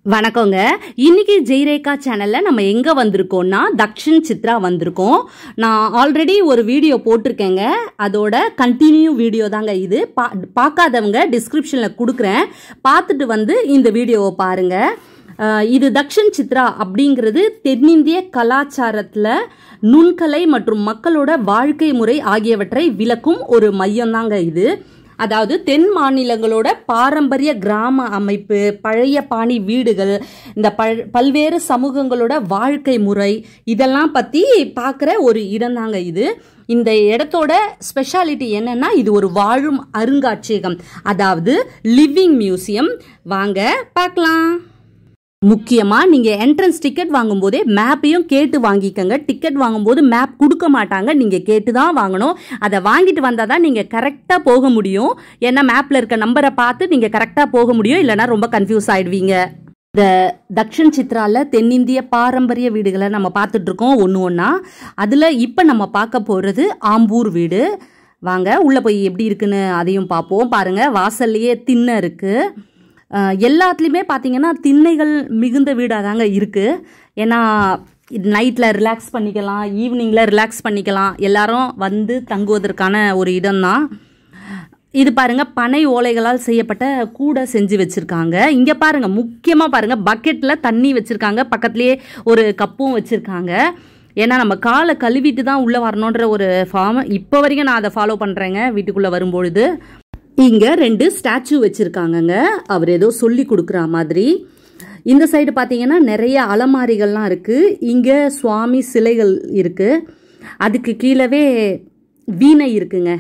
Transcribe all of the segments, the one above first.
வணக்கங்க. இன்னைக்கு ஜெய்ரேகா சேனல்ல நம்ம எங்க வந்திருக்கோம்னா தக்ஷின்சித்ரா வந்திருக்கோம். நான் ஆல்ரெடி ஒரு வீடியோ போட்டிருக்கேங்க. அதோட கண்டினியூ வீடியோ தாங்க இது. பார்க்காதவங்க டிஸ்கிரிப்ஷன்ல கொடுக்குறேன், பார்த்துட்டு வந்து இந்த வீடியோவை பாருங்க. இது தக்ஷின்சித்ரா அப்படிங்கிறது தென்னிந்திய கலாச்சாரத்தில் நுண்கலை மற்றும் மக்களோட வாழ்க்கை முறை ஆகியவற்றை விளக்கும் ஒரு மையம் தாங்க இது. அதாவது தென் மாநிலங்களோட பாரம்பரிய கிராம அமைப்பு, பழைய பாணி வீடுகள், இந்த பல்வேறு சமூகங்களோட வாழ்க்கை முறை இதெல்லாம் பற்றி பார்க்குற ஒரு இடம் தாங்க இது. இந்த இடத்தோட ஸ்பெஷாலிட்டி என்னன்னா, இது ஒரு வாழும் அருங்காட்சியகம், அதாவது லிவிங் மியூசியம். வாங்க பார்க்கலாம். முக்கியமாக நீங்கள் என்ட்ரன்ஸ் டிக்கெட் வாங்கும்போதே மேப்பையும் கேட்டு வாங்கிக்கோங்க. டிக்கெட் வாங்கும்போது மேப் கொடுக்க மாட்டாங்க, நீங்கள் கேட்டு தான் வாங்கணும். அதை வாங்கிட்டு வந்தால் தான் நீங்கள் கரெக்டாக போக முடியும். ஏன்னா மேப்பில் இருக்க நம்பரை பார்த்து நீங்கள் கரெக்டாக போக முடியும், இல்லைனா ரொம்ப கன்ஃபியூஸ் ஆகிடுவீங்க. இந்த தக்ஷின்சித்ராவில் தென்னிந்திய பாரம்பரிய வீடுகளை நம்ம பார்த்துட்ருக்கோம் ஒன்று ஒன்றா. அதில் இப்போ நம்ம பார்க்க போகிறது ஆம்பூர் வீடு. வாங்க உள்ளே போய் எப்படி இருக்குன்னு அதையும் பார்ப்போம். பாருங்கள், வாசல்லையே திண்ணை இருக்குது. எல்லாத்துலேயுமே பார்த்தீங்கன்னா திண்ணைகள் மிகுந்த வீடாக தாங்க இருக்குது. ஏன்னா நைட்டில் ரிலாக்ஸ் பண்ணிக்கலாம், ஈவினிங்கில் ரிலாக்ஸ் பண்ணிக்கலாம், எல்லாரும் வந்து தங்குவதற்கான ஒரு இடம்தான் இது. பாருங்கள், பனை ஓலைகளால் செய்யப்பட்ட கூடை செஞ்சு வச்சுருக்காங்க. இங்கே பாருங்கள், முக்கியமாக பாருங்கள், பக்கெட்டில் தண்ணி வச்சுருக்காங்க, பக்கத்துலேயே ஒரு கப்பும் வச்சுருக்காங்க. ஏன்னா நம்ம காலை கழுவிட்டு தான் உள்ளே வரணுன்ற ஒரு ஃபார்ம். இப்போ வரைக்கும் நான் அதை ஃபாலோ பண்ணுறேங்க. வீட்டுக்குள்ளே வரும்பொழுது இங்கே 2 ஸ்டாச்சு வச்சுருக்காங்கங்க, அவர் ஏதோ சொல்லி கொடுக்குற மாதிரி. இந்த சைடு பார்த்தீங்கன்னா நிறைய அலமாரிகள்லாம் இருக்குது. இங்கே சுவாமி சிலைகள் இருக்குது. அதுக்கு கீழவே வீணை இருக்குங்க.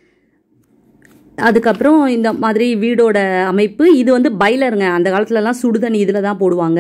அதுக்கப்புறம் இந்த மாதிரி வீடோட அமைப்பு. இது வந்து பைலருங்க. அந்த காலத்துலலாம் சுடுதண்ணி இதில் தான் போடுவாங்க.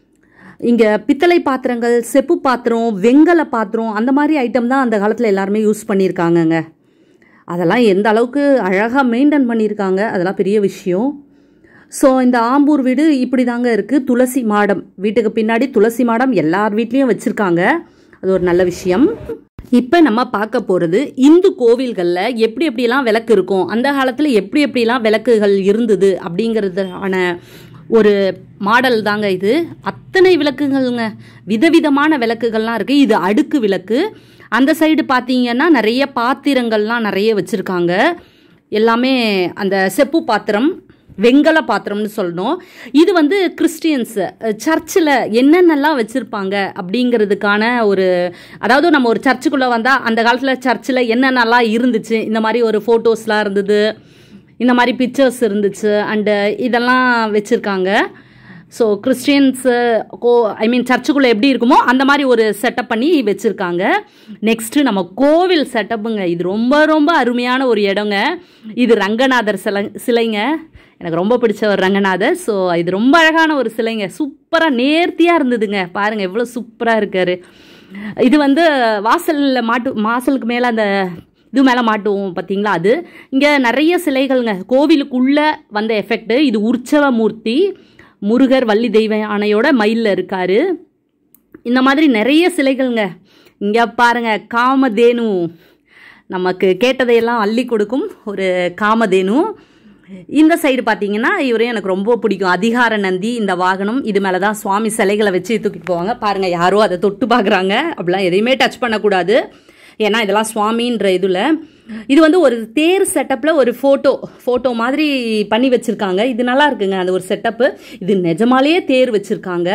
இங்கே பித்தளை பாத்திரங்கள், செப்பு பாத்திரம், வெங்கல பாத்திரம், அந்த மாதிரி ஐட்டம் தான் அந்த காலத்தில் எல்லாருமே யூஸ் பண்ணியிருக்காங்கங்க. அதெல்லாம் எந்த அளவுக்கு அழகாக மெயின்டைன் பண்ணியிருக்காங்க, அதெல்லாம் பெரிய விஷயம். ஸோ இந்த ஆம்பூர் வீடு இப்படி தாங்க இருக்குது. துளசி மாடம், வீட்டுக்கு பின்னாடி துளசி மாடம் எல்லார் வீட்லேயும் வச்சுருக்காங்க. அது ஒரு நல்ல விஷயம். இப்போ நம்ம பார்க்க போகிறது இந்து கோவில்களில் எப்படி எப்படிலாம் விளக்கு இருக்கும், அந்த காலத்தில் எப்படி எப்படிலாம் விளக்குகள் இருந்தது அப்படிங்கிறதுக்கான ஒரு மாடல் தாங்க இது. அத்தனை விளக்குகள்ங்க, விதவிதமான விளக்குகள்லாம் இருக்குது. இது அடுக்கு விளக்கு. அந்த சைடு பார்த்தீங்கன்னா நிறைய பாத்திரங்கள்லாம் நிறைய வச்சுருக்காங்க. எல்லாமே அந்த செப்பு பாத்திரம், வெங்கல பாத்திரம்னு சொல்லணும். இது வந்து கிறிஸ்டியன்ஸ் சர்ச்சில் என்னென்னலாம் வச்சுருப்பாங்க அப்படிங்கிறதுக்கான ஒரு, அதாவது நம்ம ஒரு சர்ச்சுக்குள்ளே வந்தால் அந்த காலத்தில் சர்ச்சில் என்னென்னலாம் இருந்துச்சு, இந்த மாதிரி ஒரு ஃபோட்டோஸ்லாம் இருந்தது, இந்த மாதிரி பிக்சர்ஸ் இருந்துச்சு, அண்டு இதெல்லாம் வச்சுருக்காங்க. ஸோ கிறிஸ்டியன்ஸு சர்ச்சுக்குள்ளே எப்படி இருக்குமோ அந்த மாதிரி ஒரு செட்டப் பண்ணி வச்சுருக்காங்க. நெக்ஸ்ட்டு நம்ம கோவில் செட்டப்புங்க. இது ரொம்ப ரொம்ப அருமையான ஒரு இடங்க. இது ரங்கநாதர் சிலைங்க. எனக்கு ரொம்ப பிடிச்ச ஒரு ரங்கநாதர். ஸோ இது ரொம்ப அழகான ஒரு சிலைங்க. சூப்பராக நேர்த்தியாக இருந்ததுங்க. பாருங்கள் எவ்வளோ சூப்பராக இருக்கார். இது வந்து வாசலில் வாசலுக்கு மேலே அந்த இது மேலே மாட்டுவோம் பார்த்தீங்களா, அது. இங்கே நிறைய சிலைகள்ங்க, கோவிலுக்குள்ளே வந்த எஃபெக்ட். இது உற்சவ மூர்த்தி, முருகர் வள்ளி தெய்வ யானையோட மயிலில் இருக்கார். இந்த மாதிரி நிறைய சிலைகள்ங்க. இங்கே பாருங்கள், காமதேனு, நமக்கு கேட்டதையெல்லாம் அள்ளி கொடுக்கும் ஒரு காமதேனு. இந்த சைடு பார்த்தீங்கன்னா இவரையும் எனக்கு ரொம்ப பிடிக்கும், அதிகார நந்தி. இந்த வாகனம், இது மேலே தான் சுவாமி சிலைகளை வச்சு தூக்கிட்டு போவாங்க. பாருங்கள், யாரோ அதை தொட்டு பார்க்குறாங்க. அப்படிலாம் எதையுமே டச் பண்ணக்கூடாது, ஏன்னா இதெல்லாம் சுவாமின்ற இதில். இது வந்து ஒரு தேர் செட்டப்பில் ஒரு ஃபோட்டோ மாதிரி பண்ணி வச்சுருக்காங்க. இது நல்லா இருக்குங்க அந்த ஒரு செட்டப்பு. இது நிஜமாலேயே தேர் வச்சுருக்காங்க.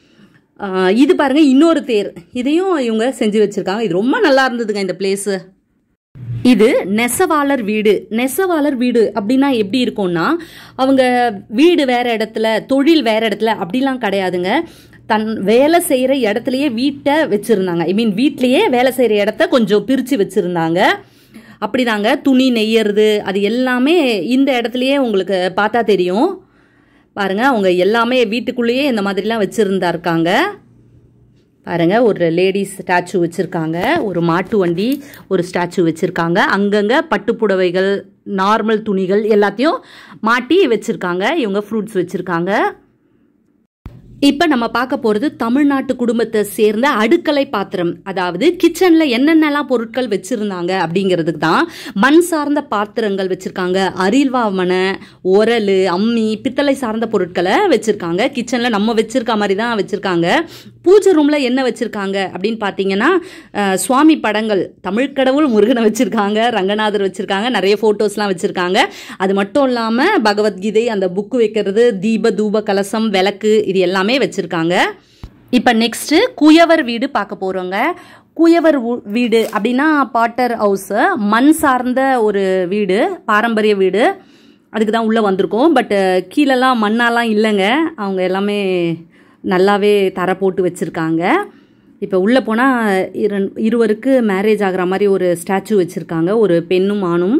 இது பாருங்கள், இன்னொரு தேர், இதையும் இவங்க செஞ்சு வச்சுருக்காங்க. இது ரொம்ப நல்லா இருந்ததுங்க இந்த பிளேஸு. இது நெசவாளர் வீடு. நெசவாளர் வீடு அப்படின்னா எப்படி இருக்கும்னா, அவங்க வீடு வேறு இடத்துல, தொழில் வேறு இடத்துல அப்படிலாம் கிடையாதுங்க. தன் வேலை செய்கிற இடத்துலையே வீட்டை வச்சுருந்தாங்க. வீட்லேயே வேலை செய்கிற இடத்த கொஞ்சம் பிரித்து வச்சுருந்தாங்க. அப்படிதாங்க துணி நெய்யறது அது எல்லாமே இந்த இடத்துலையே உங்களுக்கு பார்த்தா தெரியும். பாருங்கள், அவங்க எல்லாமே வீட்டுக்குள்ளேயே இந்த மாதிரிலாம் வச்சுருந்தாருக்காங்க. பாருங்கள், ஒரு லேடிஸ் ஸ்டாச்சு வச்சுருக்காங்க, ஒரு மாட்டு வண்டி ஒரு ஸ்டாச்சு வச்சுருக்காங்க. அங்கங்கே பட்டுப்புடவைகள், நார்மல் துணிகள் எல்லாத்தையும் மாட்டி வச்சுருக்காங்க. இவங்க ஃப்ரூட்ஸ் வச்சுருக்காங்க. இப்போ நம்ம பார்க்க போகிறது தமிழ்நாட்டு குடும்பத்தை சேர்ந்த அடுக்களை பாத்திரம், அதாவது கிச்சனில் என்னென்னலாம் பொருட்கள் வச்சுருந்தாங்க அப்படிங்கிறதுக்கு தான். மண் சார்ந்த பாத்திரங்கள் வச்சுருக்காங்க, அரிவாமனை, உரல், அம்மி, பித்தளை சார்ந்த பொருட்களை வச்சுருக்காங்க. கிச்சனில் நம்ம வச்சுருக்க மாதிரி தான் வச்சுருக்காங்க. பூஜை ரூமில் என்ன வச்சுருக்காங்க அப்படின்னு பார்த்தீங்கன்னா, சுவாமி படங்கள், தமிழ் கடவுள் முருகனை வச்சுருக்காங்க, ரங்கநாதர் வச்சுருக்காங்க, நிறைய ஃபோட்டோஸ்லாம் வச்சுருக்காங்க. அது மட்டும் இல்லாமல் பகவத்கீதை, அந்த புக்கு வைக்கிறது, தீப தூப கலசம், விளக்கு, இது எல்லாமே வச்சிருக்காங்க. இப்போ நெக்ஸ்ட் குயவர் வீடு பார்க்க போறோங்க. குயவர் வீடு அப்படின்னா பாட்டர் ஹவுஸ், மண் சார்ந்த ஒரு வீடு, பாரம்பரிய வீடு. அதுக்கு தான் உள்ளே வந்திருக்கோம். பட் கீழெல்லாம் மண்ணாலாம் இல்லைங்க, அவங்க எல்லாமே நல்லாவே தரை போட்டு வச்சுருக்காங்க. இப்போ உள்ளே போனால் இருவருக்கு மேரேஜ் ஆகிற மாதிரி ஒரு ஸ்டாச்சு வச்சுருக்காங்க, ஒரு பெண்ணும் ஆணும்.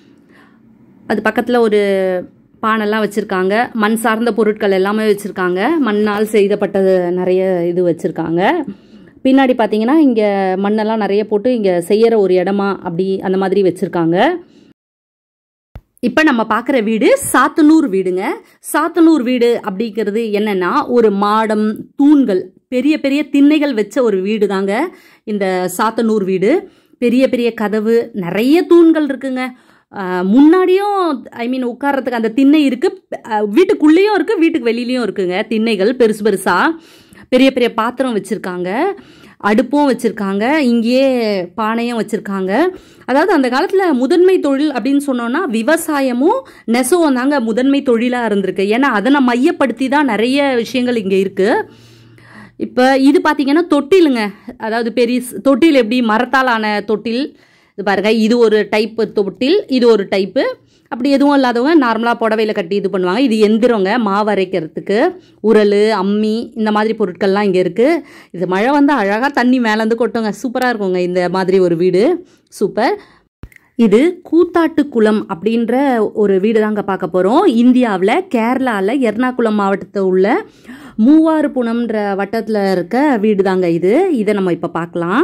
அது பக்கத்தில் ஒரு பானெல்லாம் வச்சுருக்காங்க, மண் சார்ந்த பொருட்கள் எல்லாமே வச்சுருக்காங்க, மண்ணால் செய்தப்பட்டது நிறைய இது வச்சுருக்காங்க. பின்னாடி பார்த்தீங்கன்னா இங்கே மண்ணெல்லாம் நிறைய போட்டு இங்கே செய்கிற ஒரு இடமா அப்படி அந்த மாதிரி வச்சுருக்காங்க. இப்போ நம்ம பார்க்குற வீடு சாத்தனூர் வீடுங்க. சாத்தனூர் வீடு அப்படிங்கிறது என்னென்னா ஒரு மாடம், தூண்கள், பெரிய பெரிய திண்ணைகள் வச்ச ஒரு வீடு தாங்க இந்த சாத்தனூர் வீடு. பெரிய பெரிய கதவு, நிறைய தூண்கள் இருக்குங்க. முன்னாடியும் உட்கார்றதுக்கு அந்த திண்ணை இருக்குது, வீட்டுக்குள்ளேயும் இருக்குது, வீட்டுக்கு வெளியிலையும் இருக்குங்க திண்ணைகள் பெருசு பெருசாக. பெரிய பெரிய பாத்திரம் வச்சுருக்காங்க, அடுப்பும் வச்சுருக்காங்க, இங்கேயே பானையும் வச்சுருக்காங்க. அதாவது அந்த காலத்தில் முதன்மை தொழில் அப்படின்னு சொன்னோன்னா விவசாயமும் நெசவும் தாங்க முதன்மை தொழிலாக இருந்திருக்கு. ஏன்னா அதனை மையப்படுத்தி தான் நிறைய விஷயங்கள் இங்கே இருக்குது. இப்போ இது பார்த்தீங்கன்னா தொட்டிலுங்க, அதாவது பெரிய தொட்டில், எப்படி மரத்தால் ஆன தொட்டில். இது பாருங்க, இது ஒரு டைப்பு தொட்டில், இது ஒரு டைப்பு. அப்படி எதுவும் இல்லாதவங்க நார்மலாக புடவையில் கட்டி இது பண்ணுவாங்க. இது எந்திரங்க, மாவு அரைக்கிறதுக்கு, உரல், அம்மி, இந்த மாதிரி பொருட்கள்லாம் இங்கே இருக்குது. இது மழை வந்து அழகாக தண்ணி மேலேருந்து கொட்டுங்க, சூப்பராக இருக்குங்க இந்த மாதிரி ஒரு வீடு, சூப்பர். இது கூத்தாட்டு குளம் அப்படின்ற ஒரு வீடு தாங்க பார்க்க போகிறோம். இந்தியாவில் கேரளாவில் எர்ணாகுளம் மாவட்டத்தில் உள்ள மூவாறுபுணம்ன்ற வட்டத்தில் இருக்க வீடு தாங்க இது. இதை நம்ம இப்போ பார்க்கலாம்.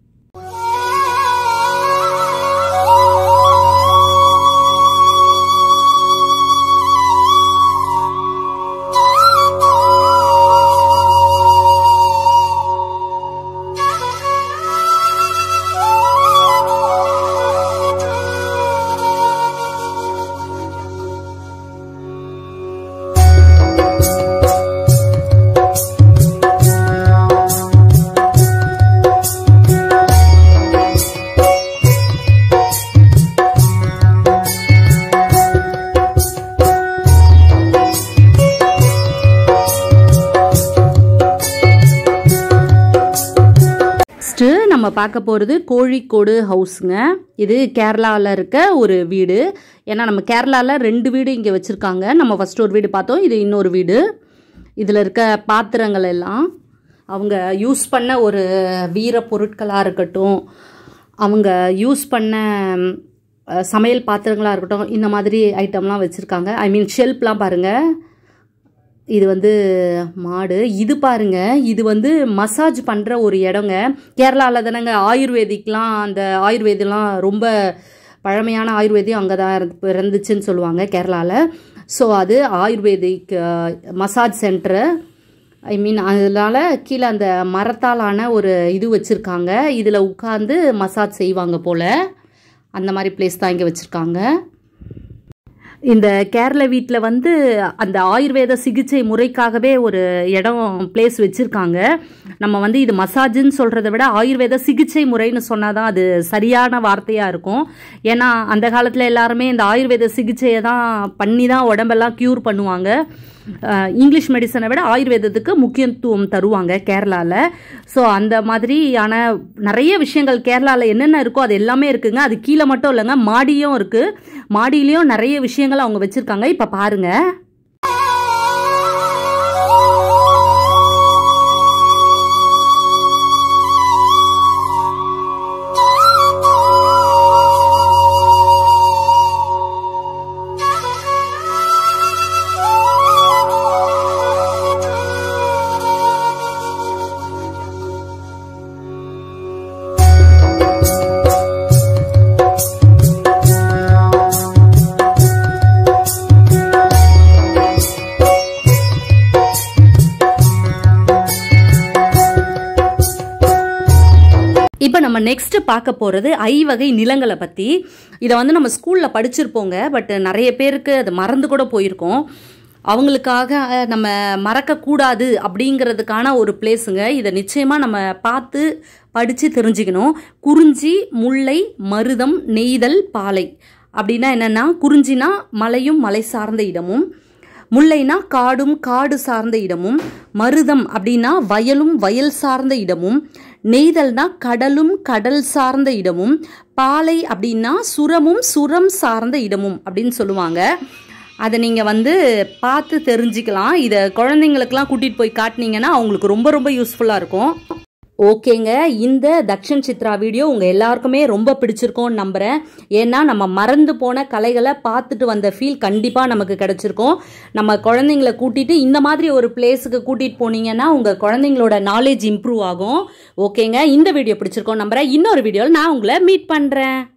நம்ம பார்க்க போகிறது கோழிக்கோடு ஹவுஸுங்க. இது கேரளாவில் இருக்க ஒரு வீடு. ஏன்னா நம்ம கேரளாவில் 2 வீடு இங்கே வச்சுருக்காங்க. நம்ம ஃபஸ்ட் ஒரு வீடு பார்த்தோம், இது இன்னொரு வீடு. இதில் இருக்க பாத்திரங்கள் எல்லாம் அவங்க யூஸ் பண்ண ஒரு வீர பொருட்களாக இருக்கட்டும், அவங்க யூஸ் பண்ண சமையல் பாத்திரங்களாக இருக்கட்டும், இந்த மாதிரி ஐட்டம்லாம் வச்சுருக்காங்க. ஷெல்ஃப்லாம் பாருங்கள். இது வந்து மாடு. இது பாருங்க, இது வந்து மசாஜ் பண்ணுற ஒரு இடங்க. கேரளாவில் தானேங்க ஆயுர்வேதிக்லாம், அந்த ஆயுர்வேதெலாம் ரொம்ப பழமையான ஆயுர்வேதியம் அங்கே தான் இருந்துச்சுன்னு சொல்லுவாங்க கேரளாவில். ஸோ அது ஆயுர்வேதிக் மசாஜ் சென்டரு. அதனால கீழே அந்த மரத்தாலான ஒரு இது வச்சுருக்காங்க. இதில் உட்காந்து மசாஜ் செய்வாங்க போல், அந்த மாதிரி பிளேஸ் தான் இங்கே வச்சுருக்காங்க. இந்த கேரள வீட்டில் வந்து அந்த ஆயுர்வேத சிகிச்சை முறைக்காகவே ஒரு இடம் பிளேஸ் வச்சுருக்காங்க. நம்ம வந்து இது மசாஜுன்னு சொல்கிறத விட ஆயுர்வேத சிகிச்சை முறைன்னு சொன்னால் தான் அது சரியான வார்த்தையாக இருக்கும். ஏன்னா அந்த காலத்தில் எல்லாருமே இந்த ஆயுர்வேத சிகிச்சையை தான் பண்ணி தான் உடம்பெல்லாம் க்யூர் பண்ணுவாங்க. இங்கிலீஷ் மெடிசனை விட ஆயுர்வேதத்துக்கு முக்கியத்துவம் தருவாங்க கேரளாவில். ஸோ அந்த மாதிரியான நிறைய விஷயங்கள் கேரளாவில் என்னென்ன இருக்கோ அது எல்லாமே இருக்குங்க. அது கீழே மட்டும் இல்லைங்க, மாடியும் இருக்குது. மாடியிலையும் நிறைய விஷயங்கள் அவங்க வச்சுருக்காங்க. இப்போ பாருங்கள். நம்ம நெக்ஸ்ட் பார்க்க போகிறது ஐவகை நிலங்களை பற்றி. இதை வந்து நம்ம ஸ்கூலில் படிச்சிருப்போங்க, பட் நிறைய பேருக்கு அது மறந்து கூட போயிருக்கோம். அவங்களுக்காக நம்ம மறக்கக்கூடாது அப்படிங்கிறதுக்கான ஒரு பிளேஸுங்க. இதை நிச்சயமாக நம்ம பார்த்து படித்து தெரிஞ்சுக்கணும். குறிஞ்சி, முல்லை, மருதம், நெய்தல், பாலை அப்படின்னா என்னென்னா, குறிஞ்சினா மலையும் மலை சார்ந்த இடமும், முல்லைனா காடும் காடு சார்ந்த இடமும், மருதம் அப்படின்னா வயலும் வயல் சார்ந்த இடமும், நெய்தல்னா கடலும் கடல் சார்ந்த இடமும், பாலை அப்படின்னா சுரமும் சுரம் சார்ந்த இடமும் அப்படின்னு சொல்லுவாங்க. அதை நீங்கள் வந்து பார்த்து தெரிஞ்சுக்கலாம். இதை குழந்தைங்களுக்கெல்லாம் கூட்டிகிட்டு போய் காட்டினீங்கன்னா அவங்களுக்கு ரொம்ப ரொம்ப யூஸ்ஃபுல்லாக இருக்கும். ஓகேங்க, இந்த தக்ஷன் சித்ரா வீடியோ உங்கள் எல்லாருக்குமே ரொம்ப பிடிச்சிருக்கோன்னு நம்புகிறேன். ஏன்னா நம்ம மறந்து போன கலைகளை பார்த்துட்டு வந்த ஃபீல் கண்டிப்பாக நமக்கு கிடச்சிருக்கும். நம்ம குழந்தைங்கள கூட்டிகிட்டு இந்த மாதிரி ஒரு பிளேஸுக்கு கூட்டிகிட்டு போனீங்கன்னா உங்கள் குழந்தைங்களோட நாலேஜ் இம்ப்ரூவ் ஆகும். ஓகேங்க, இந்த வீடியோ பிடிச்சிருக்கோன்னு நம்புகிறேன். இன்னொரு வீடியோவில் நான் உங்களை மீட் பண்ணுறேன்.